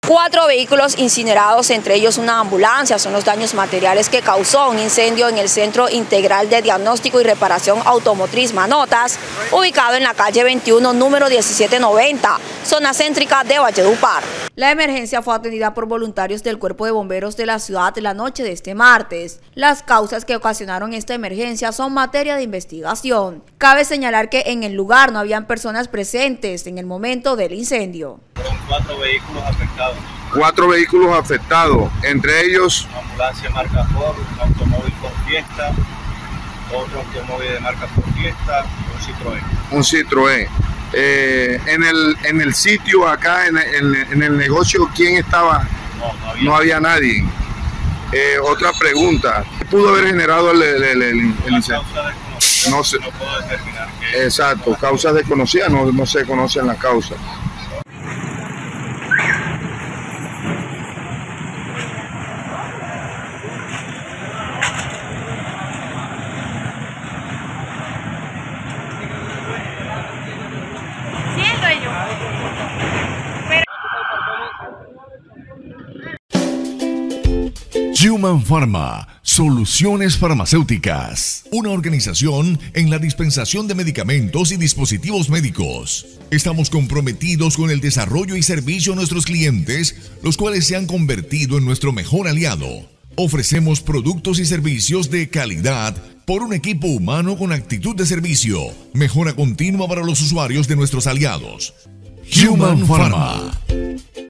4 vehículos incinerados, entre ellos una ambulancia, son los daños materiales que causó un incendio en el Centro Integral de Diagnóstico y Reparación Automotriz Manotas, ubicado en la calle 21, número 1790, zona céntrica de Valledupar. La emergencia fue atendida por voluntarios del Cuerpo de Bomberos de la ciudad la noche de este martes. Las causas que ocasionaron esta emergencia son materia de investigación. Cabe señalar que en el lugar no habían personas presentes en el momento del incendio. Fueron 4 vehículos afectados. 4 vehículos afectados, entre ellos Una ambulancia marca Ford, un automóvil Ford Fiesta, otro automóvil de marca Ford Fiesta y un Citroën. un Citroën. En el sitio acá, en el negocio, ¿quién estaba? No había nadie. Otra pregunta, ¿qué pudo haber generado el incendio? No sé. No puedo determinar qué. Exacto, causas desconocidas, no se conocen las causas. Human Pharma, soluciones farmacéuticas, una organización en la dispensación de medicamentos y dispositivos médicos. Estamos comprometidos con el desarrollo y servicio a nuestros clientes, los cuales se han convertido en nuestro mejor aliado. Ofrecemos productos y servicios de calidad por un equipo humano con actitud de servicio, mejora continua para los usuarios de nuestros aliados. Human Pharma.